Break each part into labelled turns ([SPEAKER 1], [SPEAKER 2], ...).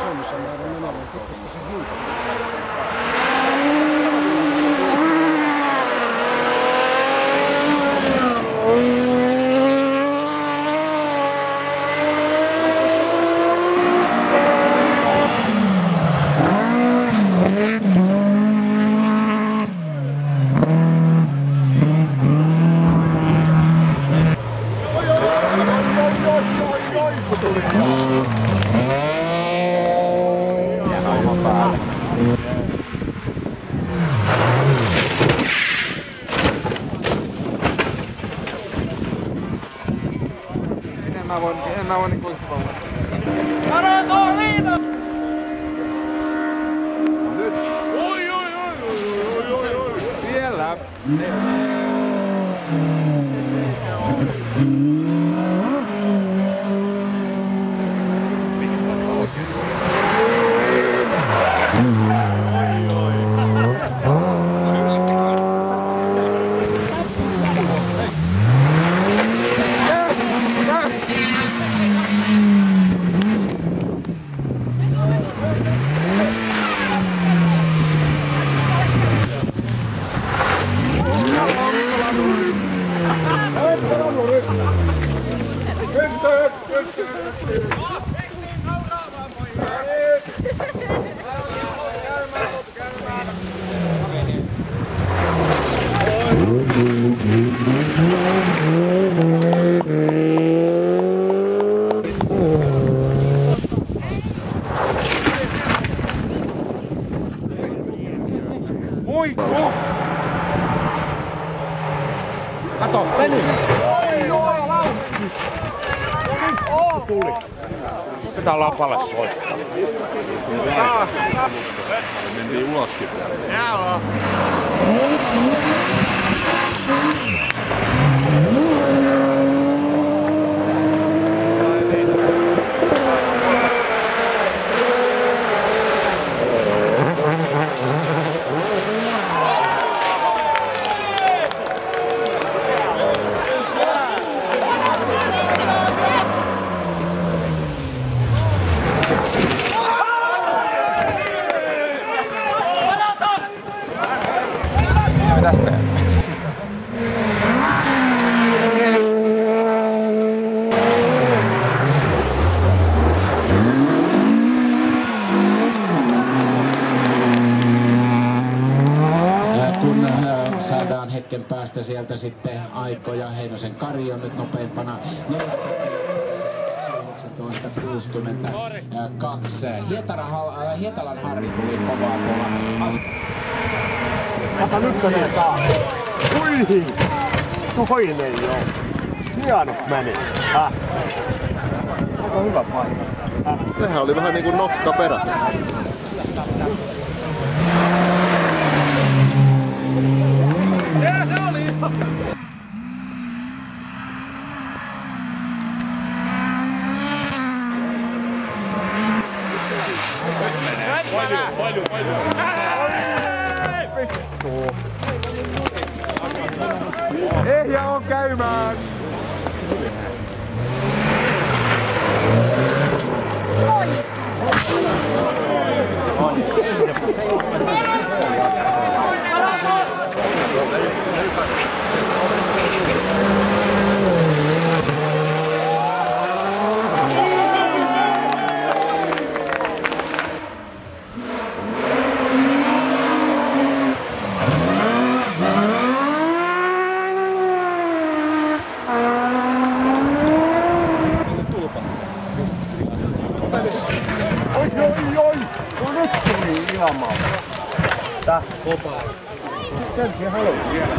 [SPEAKER 1] Suomessa määrä menemään, koska se hinta.
[SPEAKER 2] En mä voi niinku yhtä
[SPEAKER 3] Varoituu Liina!
[SPEAKER 2] Nyt! Oi! Siellä!
[SPEAKER 1] Kato, veny!
[SPEAKER 2] Tuli. Pitää lapalle soittaa. Mentiin uloskin. Joo.
[SPEAKER 1] Mitäs tehdään?
[SPEAKER 4] Kun saadaan hetken päästä sieltä sitten Aiko ja Heinosen Kari on nyt nopeimpana. 19.62. Hietalan Harri tuli kovaa tuolla.
[SPEAKER 3] Kato nyt menee taas. Ui! Toinen joo. Hienot meni. Aika hyvä paikka.
[SPEAKER 5] Sehän oli vähän niinku nokkaperä.
[SPEAKER 3] Se oli! Paljon.
[SPEAKER 2] Ehjä on käymään!
[SPEAKER 3] Oi! No nyt tuli ihan maa. Tää kopaa. Sen siihen haluaa.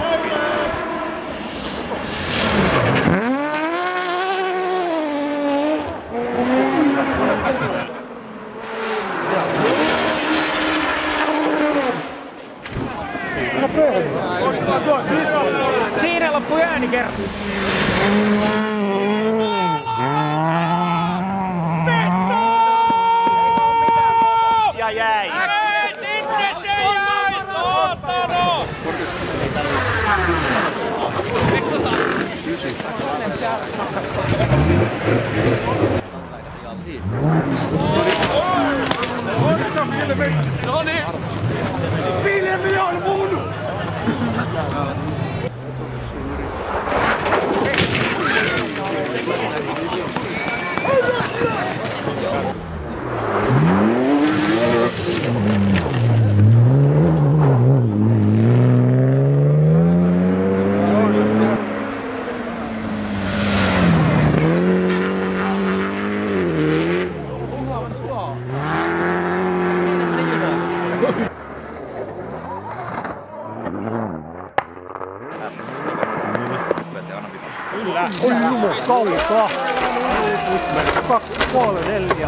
[SPEAKER 1] Siinä loppui äänikerta.
[SPEAKER 3] Ja jäi!
[SPEAKER 6] Ei, sinne se jäi, saatana!
[SPEAKER 3] Tuli.
[SPEAKER 6] Noniin! Pilvi on mun!
[SPEAKER 3] Oi jumo, kaukaa. 2,5, 4.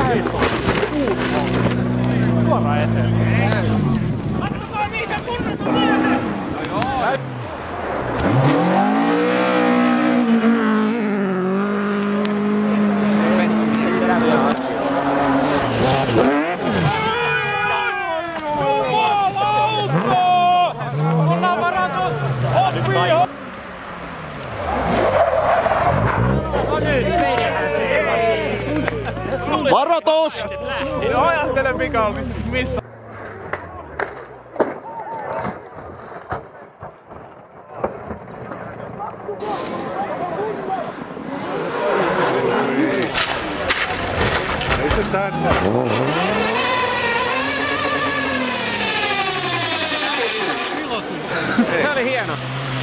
[SPEAKER 3] Suoraan eteen.
[SPEAKER 6] Antakaa niitä kunnossa mieleen!
[SPEAKER 5] Varoitus!
[SPEAKER 6] Ajattele mikä olisi missä.
[SPEAKER 2] Ei se tänne.
[SPEAKER 1] Se oli hieno.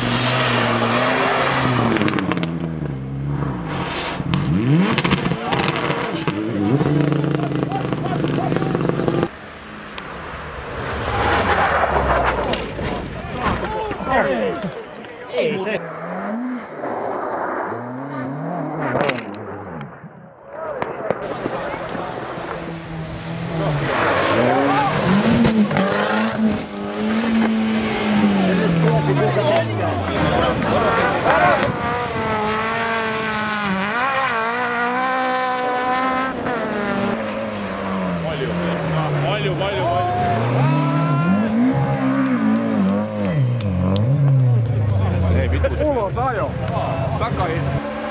[SPEAKER 2] Ulos ajo. Takaisin.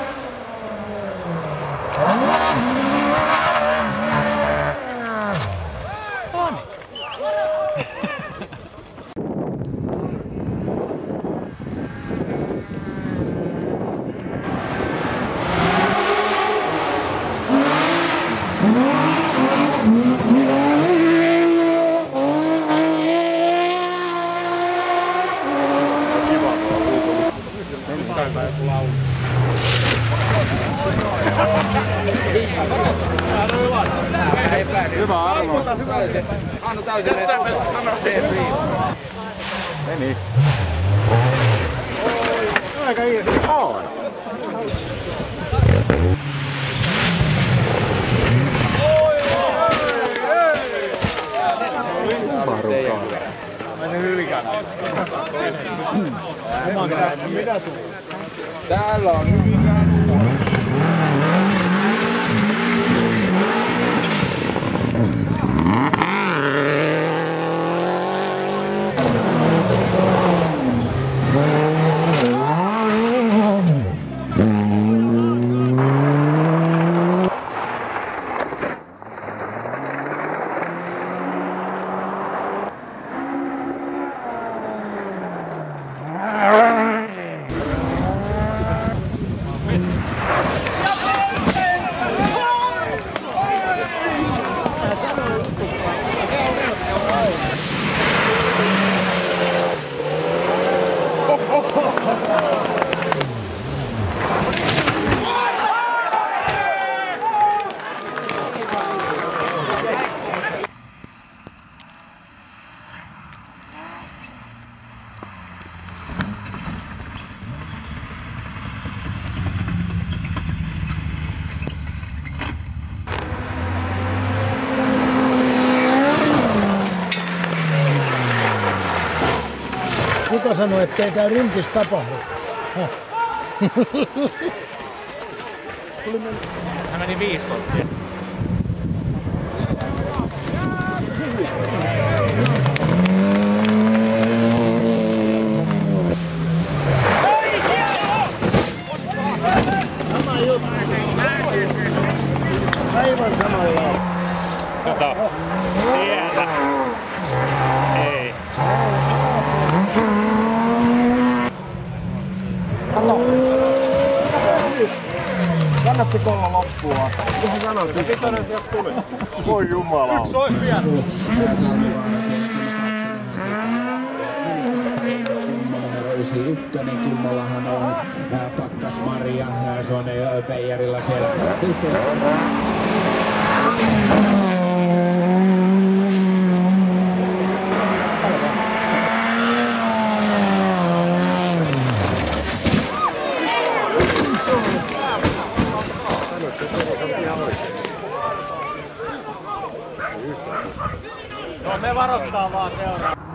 [SPEAKER 2] Hyvä arvo.
[SPEAKER 6] Anna täysin. Anna
[SPEAKER 2] Meni.
[SPEAKER 3] Aika easy.
[SPEAKER 5] On.
[SPEAKER 2] Täällä on Hyvinkään.
[SPEAKER 3] Kuka sanoi, ettei tää rintis tapahdu?
[SPEAKER 1] Hän meni 5 volttia.
[SPEAKER 3] Sama juttu. Aivan sama juttu.
[SPEAKER 1] Kato. Siellä. Ei.
[SPEAKER 3] Kannattiko olla loppua? Ihan sanoisin.
[SPEAKER 5] Vitonen sieltä tuli.
[SPEAKER 3] Voi jumala.
[SPEAKER 2] Yksi olisi vielä.
[SPEAKER 4] Salmivaara sielläkin Kimmo numero 91. Kimmollahan on Pakkas Maria. Se on Peijarilla siellä yhteistyötä.
[SPEAKER 1] No me varoittaa vaan seuraa.